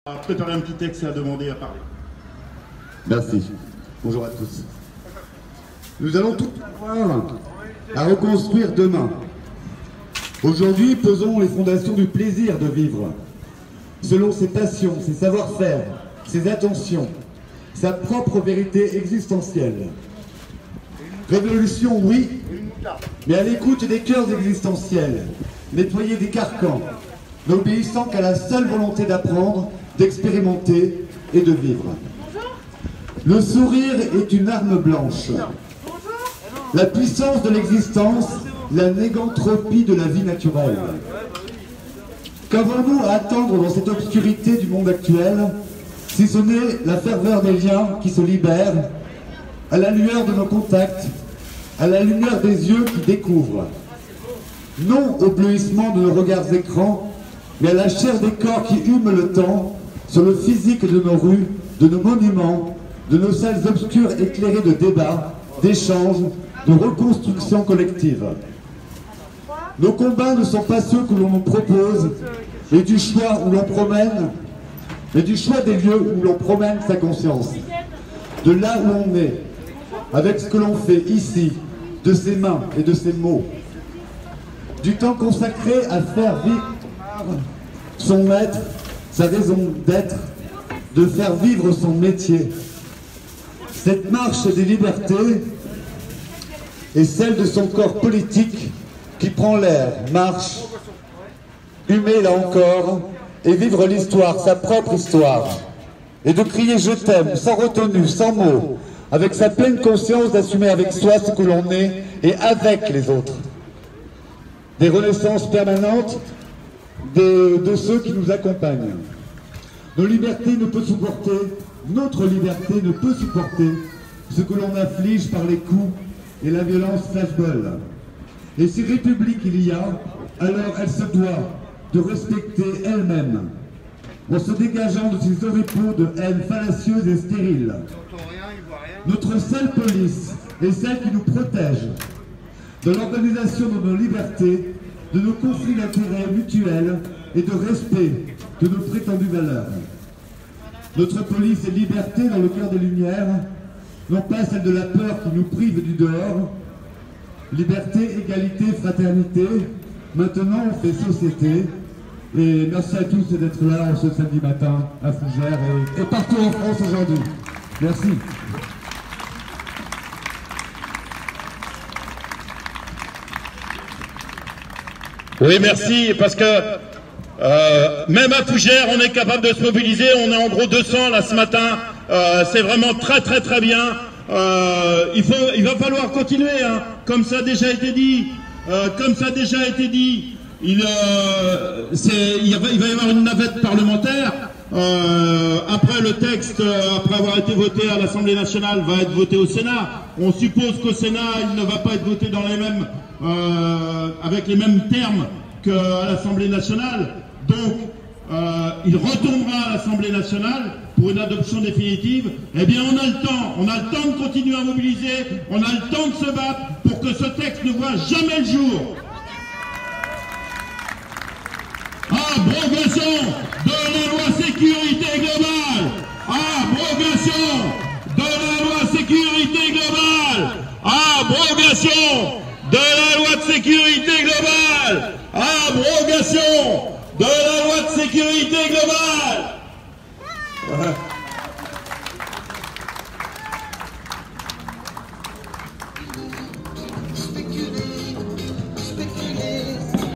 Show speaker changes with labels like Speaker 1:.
Speaker 1: On va préparer un petit texte et à demander à parler.
Speaker 2: Merci. Bonjour à tous. Nous allons tout avoir à reconstruire demain. Aujourd'hui, posons les fondations du plaisir de vivre, selon ses passions, ses savoir-faire, ses attentions, sa propre vérité existentielle. Révolution, oui, mais à l'écoute des cœurs existentiels, nettoyés des carcans, n'obéissant qu'à la seule volonté d'apprendre, d'expérimenter et de vivre. Le sourire est une arme blanche. La puissance de l'existence, la négantropie de la vie naturelle. Qu'avons-nous à attendre dans cette obscurité du monde actuel, si ce n'est la ferveur des liens qui se libèrent, à la lueur de nos contacts, à la lumière des yeux qui découvrent. Non au bleuissement de nos regards écrans, mais à la chair des corps qui hument le temps, sur le physique de nos rues, de nos monuments, de nos salles obscures éclairées de débats, d'échanges, de reconstruction collective. Nos combats ne sont pas ceux que l'on nous propose, et du choix où l'on promène, mais du choix des lieux où l'on promène sa conscience. De là où on est, avec ce que l'on fait ici, de ses mains et de ses mots. Du temps consacré à faire vivre son maître, sa raison d'être, de faire vivre son métier. Cette marche des libertés est celle de son corps politique qui prend l'air, marche, humer là encore, et vivre l'histoire, sa propre histoire. Et de crier je t'aime, sans retenue, sans mots, avec sa pleine conscience d'assumer avec soi ce que l'on est et avec les autres. Des renaissances permanentes de ceux qui nous accompagnent. Nos libertés ne peuvent supporter, notre liberté ne peut supporter ce que l'on afflige par les coups et la violence flashball. Et si république il y a, alors elle se doit de respecter elle-même, en se dégageant de ses oripeaux de haine fallacieuse et stérile. Notre seule police est celle qui nous protège de l'organisation de nos libertés, de nos conflits d'intérêts mutuels et de respect de nos prétendues valeurs. Notre police est liberté dans le cœur des lumières, non pas celle de la peur qui nous prive du dehors. Liberté, égalité, fraternité, maintenant on fait société. Et merci à tous d'être là ce samedi matin à Fougères et partout en France aujourd'hui. Merci.
Speaker 3: Oui, merci, parce que même à Fougères, on est capable de se mobiliser. On est en gros 200 là ce matin. C'est vraiment très bien. Il va falloir continuer, hein. Comme ça a déjà été dit. Il va y avoir une navette parlementaire. Après le texte, après avoir été voté à l'Assemblée nationale, va être voté au Sénat. On suppose qu'au Sénat, il ne va pas être voté dans les mêmes, avec les mêmes termes qu'à l'Assemblée nationale. Donc, il retournera à l'Assemblée nationale pour une adoption définitive. Eh bien, on a le temps de continuer à mobiliser, on a le temps de se battre pour que ce texte ne voit jamais le jour. Abrogation de la loi sécurité.